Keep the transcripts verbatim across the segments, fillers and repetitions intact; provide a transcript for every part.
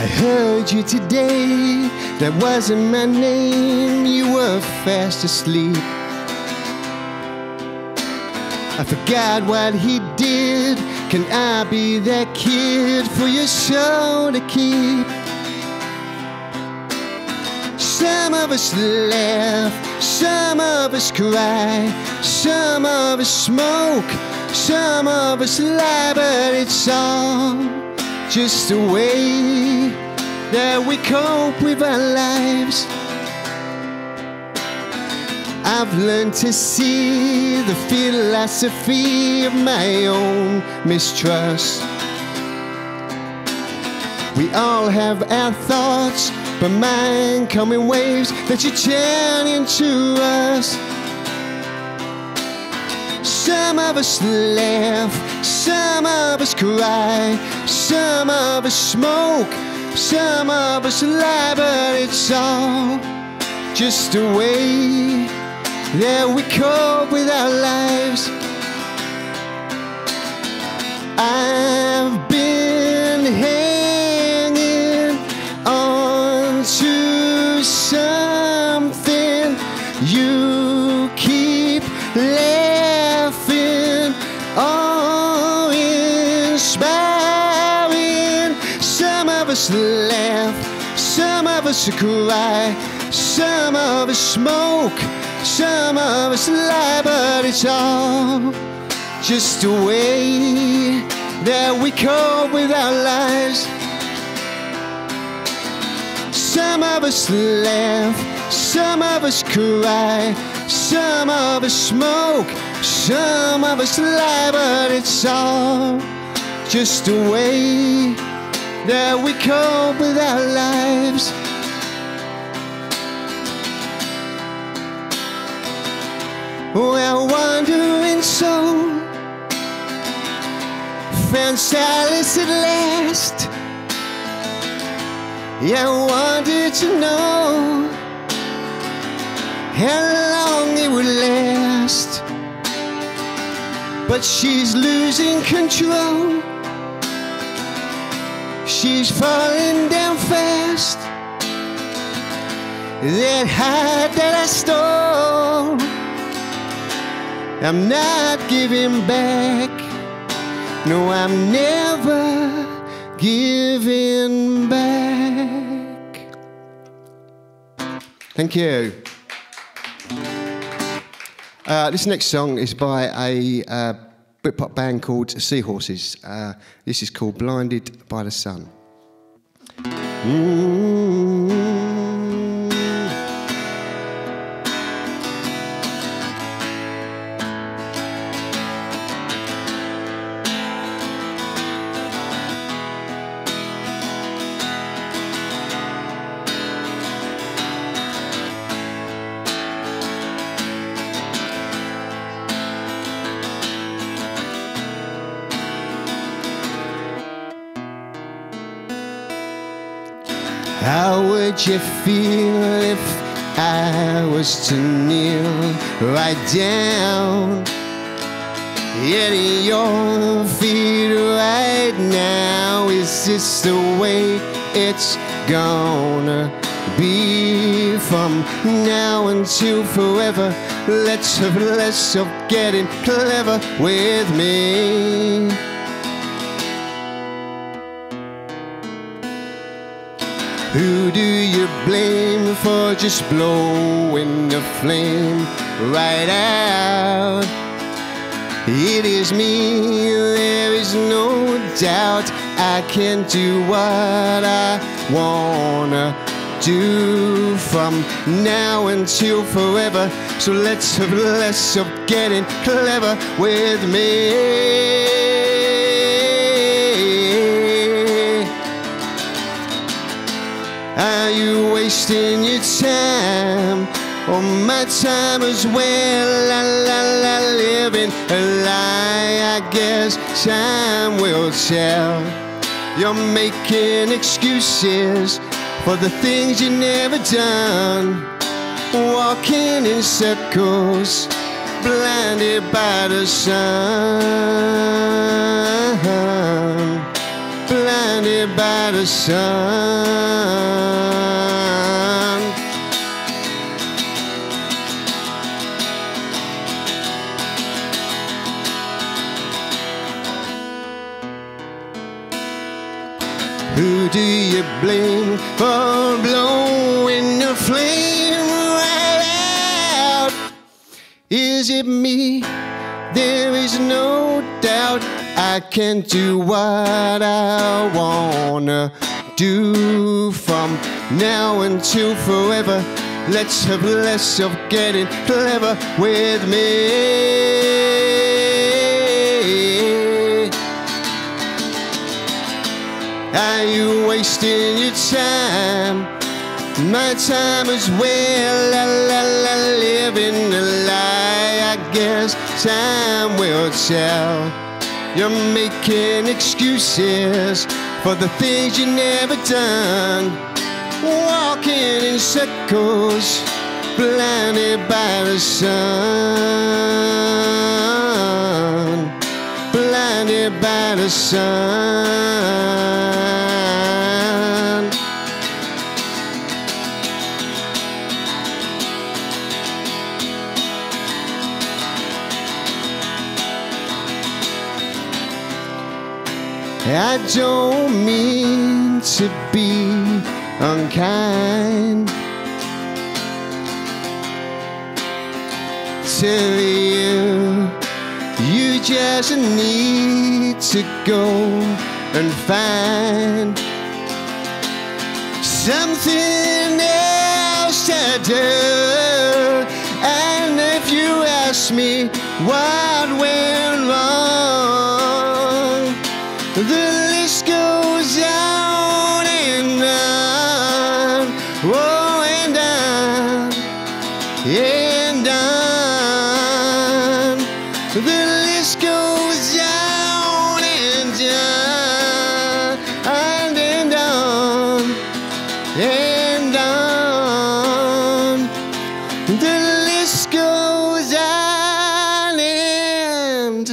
I heard you today, that wasn't my name, you were fast asleep. I forgot what he did, can I be that kid for your soul to keep? Some of us laugh, some of us cry, some of us smoke, some of us lie, but it's all just a way that we cope with our lives. I've learned to see the philosophy of my own mistrust. We all have our thoughts, but mine come in waves that you turn into us. Some of us laugh, some of us cry, some of us smoke, some of us lie, but it's all just a way that we cope with our lives. I've been hanging on to something, you keep laughing, oh, inspiring. Some of us laugh, some of us cry, some of us smoke, some of us lie, but it's all just a way that we cope with our lives. Some of us laugh, some of us cry, some of us smoke, some of us lie, but it's all just a way that we cope with our lives. Well, wandering soul found solace at last. Yeah, I wanted to know how long it would last, but she's losing control. She's falling down fast. That heart that I stole, I'm not giving back. No, I'm never giving back. Thank you. Uh, this next song is by a uh, Britpop band called Seahorses. Uh, this is called Blinded by the Sun. Mm-hmm. How would you feel if I was to kneel right down at your feet right now? Is this the way it's gonna be from now until forever? Let's have less of getting clever with me. Who do you blame for just blowing the flame right out? It is me, there is no doubt. I can do what I wanna do from now until forever. So let's have less of getting clever with me. Are you wasting your time? Or my time as well? La la la, living a lie. I guess time will tell. You're making excuses for the things you never done, walking in circles, blinded by the sun, blinded blinded by the sun. Who do you blame for blowing the flame right out? Is it me? There is no doubt I can do what I wanna do from now until forever. Let's have less of getting clever with me. Are you wasting your time? My time as well. La la la, living a lie. I guess time will tell. You're making excuses for the things you never done. Walking in circles, blinded by the sun. Blinded by the sun. I don't mean to be unkind to you. You just need to go and find something else to do. And if you ask me what went wrong, the list goes on and on, oh, and on, and on. The list goes on and on, and, and on, and on. The list goes on and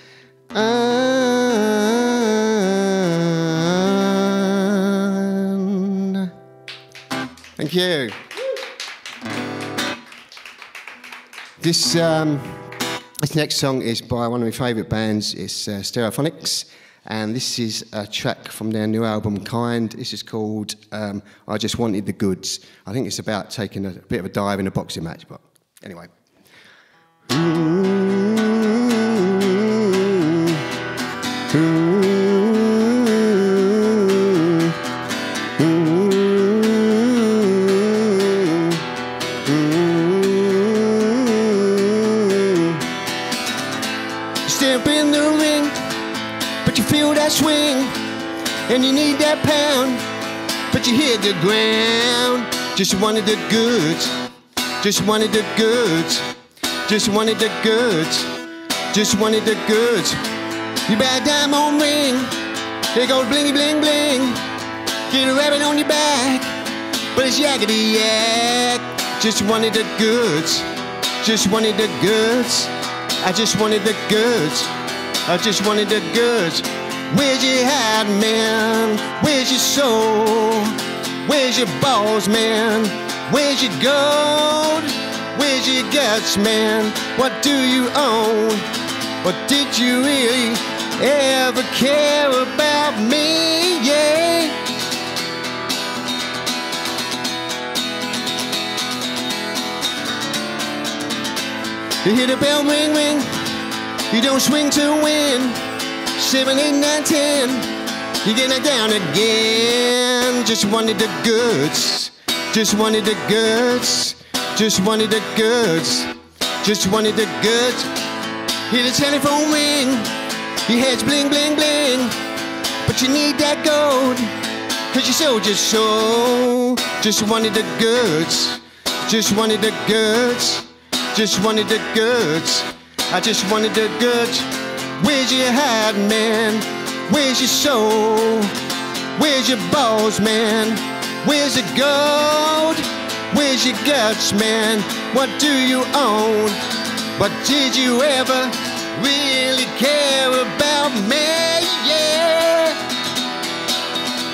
on. Thank you. This, um, this next song is by one of my favourite bands. It's uh, Stereophonics, and this is a track from their new album, Kind. This is called um, I Just Wanted the Goods. I think it's about taking a bit of a dive in a boxing match, but anyway. Ooh, ooh. Swing, and you need that pound, but you hit the ground. Just wanted the goods, just wanted the goods, just wanted the goods, just wanted the goods. You buy a diamond ring, they go blingy bling bling. Get a rabbit on your back, but it's yakety yak. Just wanted the goods, just wanted the goods. I just wanted the goods, I just wanted the goods. Where's your heart, man? Where's your soul? Where's your balls, man? Where's your gold? Where's your guts, man? What do you own? Or did you really ever care about me? Yeah. You hear the bell ring, ring. You don't swing to win. Seven, eight, nine, ten, you get knocked down again. Just wanted the goods, just wanted the goods, just wanted the goods, just wanted the goods. Hear the telephone ring, your head's bling, bling, bling, but you need that gold, cause you sold your soul. Just wanted the goods, just wanted the goods, just wanted the goods. I just wanted the goods. Where's your heart, man? Where's your soul? Where's your balls, man? Where's the gold? Where's your guts, man? What do you own? But did you ever really care about me? Yeah.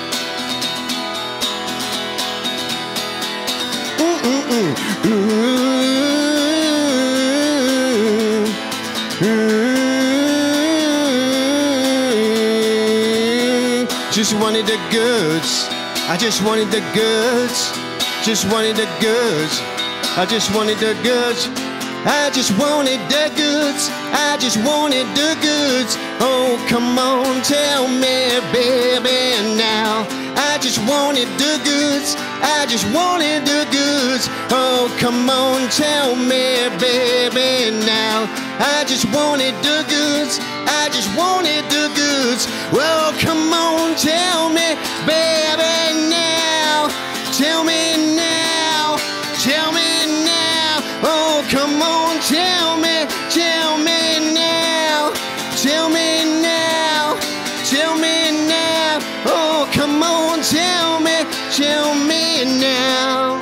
just wanted the goods. I just wanted the goods. Just wanted the goods. I just wanted the goods. I just wanted the goods. I just wanted the goods. Oh, come on, tell me, baby, now. I just wanted the goods. I just wanted the goods. Oh, come on, tell me, baby, now. I just wanted the goods. I just wanted the goods. Well, come on, tell me, baby, now. Tell me now. Tell me now. Oh, come on, tell me. Tell me now. Tell me now. Tell me now. Oh, come on, tell me. Tell me now.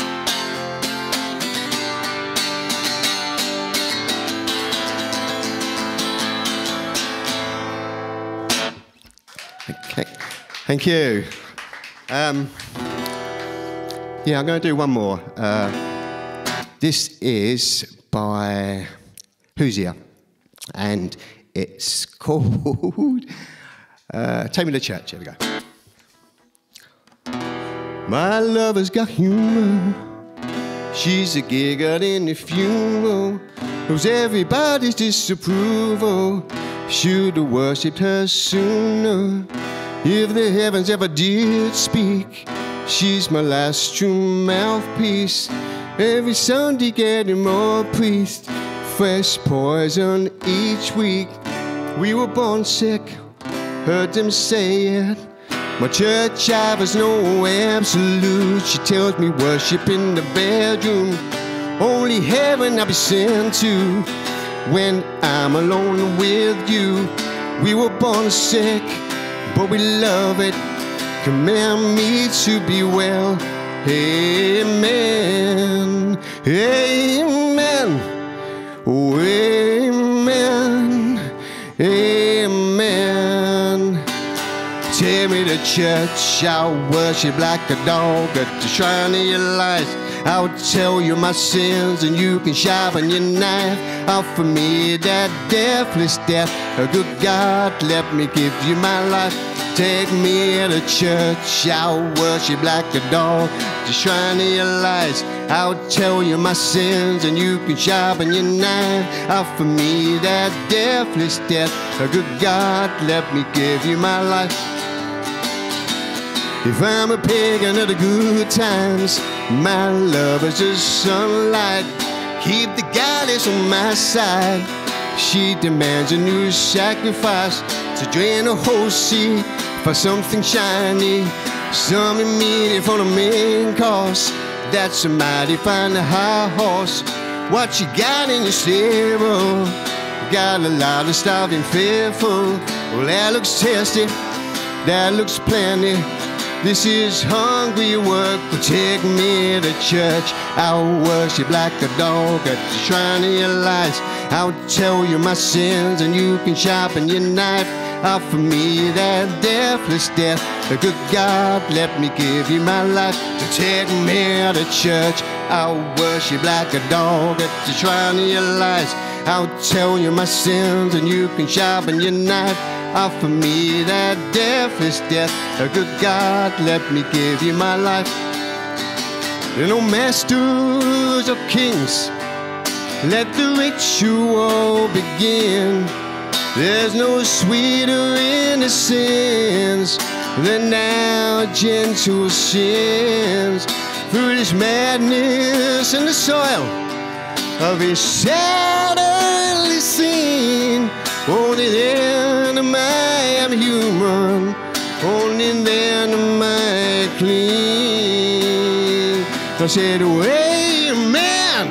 Okay. Thank you. Um, yeah, I'm going to do one more. Uh, this is by Hozier, and it's called uh, Take Me to Church. Here we go. My lover's got humor. She's a giggle in the funeral. Knows everybody's disapproval. Should have worshipped her sooner. If the heavens ever did speak, she's my last true mouthpiece. Every Sunday getting more priests. Fresh poison each week. We were born sick, heard them say it. My church offers no absolute. She tells me worship in the bedroom. Only heaven I'll be sent to when I'm alone with you. We were born sick, but we love it. Command me to be well. Amen. Amen. Oh, amen. Amen. Take me to church, I'll worship like a dog at the shrine of your life. I'll tell you my sins and you can sharpen your knife. Offer me that deathless death. A good God, let me give you my life. Take me to church, I'll worship like a dog at the shrine of your life. I'll tell you my sins and you can sharpen your knife. Offer me that deathless death. A good God, let me give you my life. If I'm a pagan of the good times, my love is the sunlight. Keep the goddess on my side. She demands a new sacrifice to drain a whole sea for something shiny, something meaty for the main course. That's a mighty fine high horse. What you got in your stable? Got a lot of starving faithful. Well, that looks tasty, that looks plenty. This is hungry work, but take me to church. I'll worship like a dog at the shrine of your life. I'll tell you my sins and you can sharpen your knife. Offer me that deathless death. A good God, let me give you my life. To take me to church. I'll worship like a dog at the shrine of your life. I'll tell you my sins and you can sharpen your knife. Offer me that deathless death. A good God, let me give you my life. There are no masters or kings. Let the ritual begin. There's no sweeter innocence than our gentle sins. Through this madness in the soil of his shattered scene. Only then am I am human. Only then am I clean. I said, oh, amen,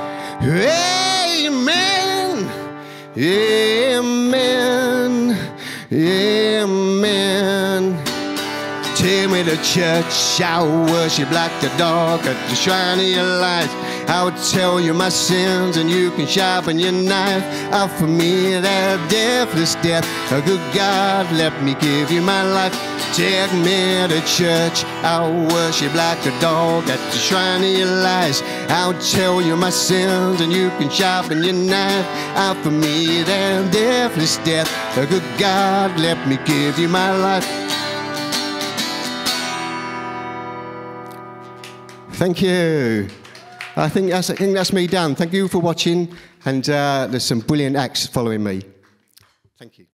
amen, amen, amen. Take me to church, I'll worship like a dog at the shrine of your life. I'll tell you my sins and you can sharpen your knife. Offer me that deathless death. A good God, let me give you my life. Take me to church, I'll worship like a dog at the shrine of your lies. I'll tell you my sins and you can sharpen your knife. Offer me that deathless death. A good God, let me give you my life. Thank you. I think that's, I think that's me done. Thank you for watching, and uh, there's some brilliant acts following me. Thank you.